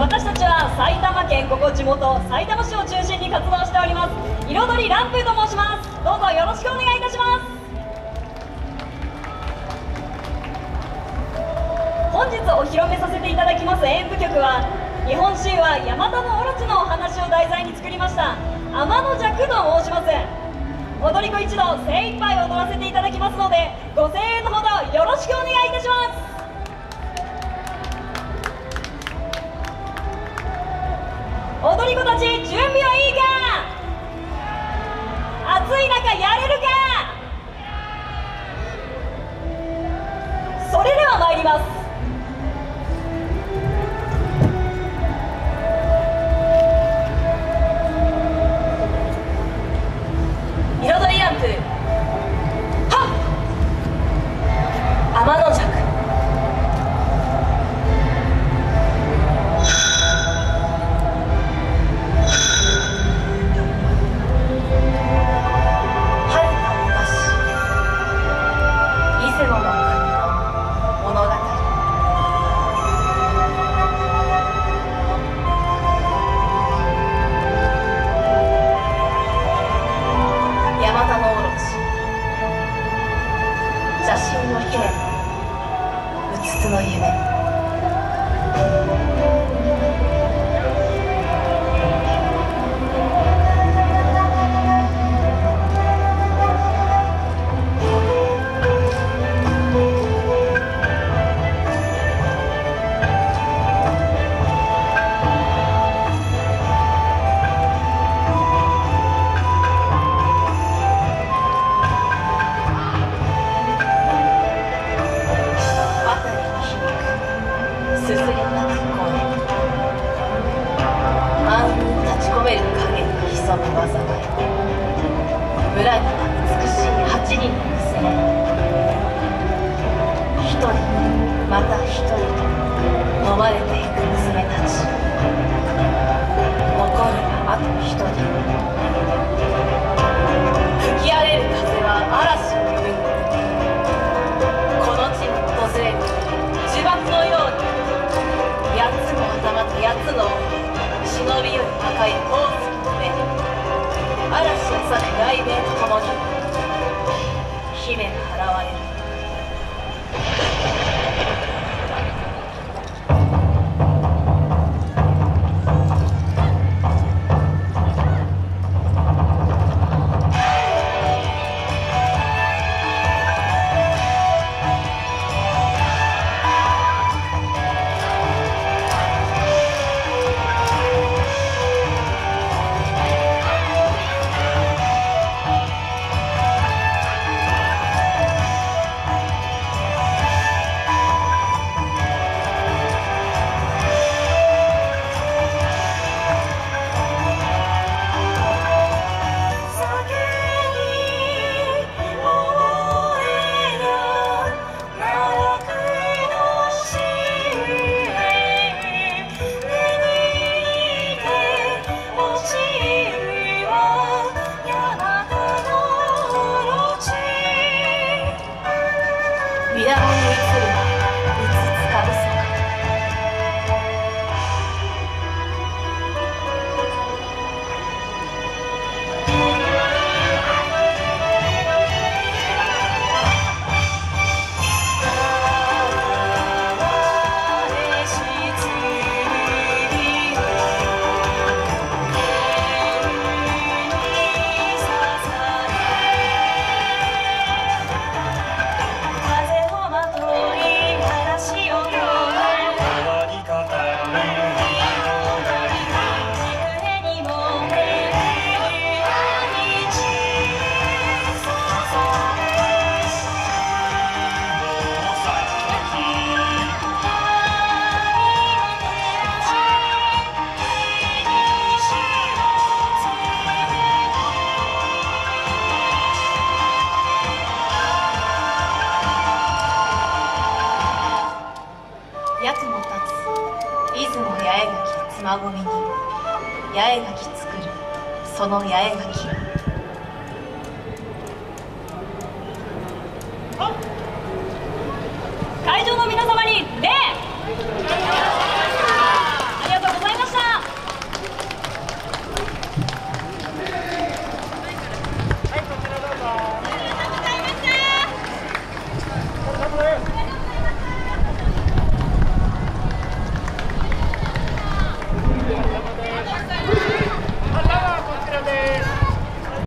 私たちは埼玉県、ここ地元さいたま市を中心に活動しております。彩りランプと申します。どうぞよろしくお願いいたします。本日お披露目させていただきます演舞曲は、日本神話ヤマタノオロチのお話を題材に作りました天の尺と申します。踊り子一同精一杯踊らせていただきますので、ご声援のほどよろしくお願いいたします。踊り子たち準備はいいか？暑い中やれるか？それでは参ります。彩りランプ、はっ、天の尺。邪神の姫、うつつの夢。すすり泣く声、暗雲立ち込める影に潜む災い。村には美しい8人の娘、一人また一人と飲まれていく娘たち。残るはあと一人。吹き荒れる風は嵐を呼びに、この地に訪れる呪縛のように、8つの頭と8つの忍びより高い宝石の目、嵐を裂く雷鳴とともに姫が現れる。馬込に八重垣作る、その八重垣。会場の皆様に礼。